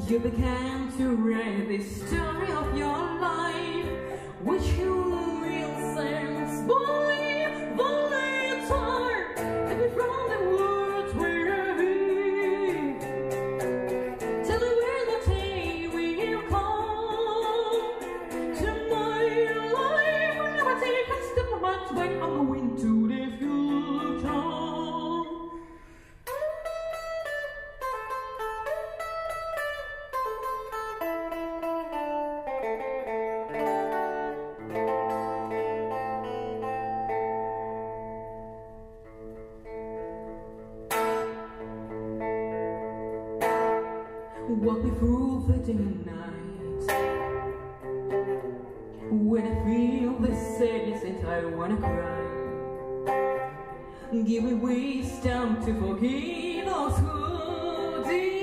You began to write the story of your life, which you will sense by the letter, and from the words we're here. Tell me where the day will come to my life. Whenever I take a step back, I'm going to the future. Walk me through the day and night. When I feel the sadness and I wanna cry, give me wisdom to forgive those who did.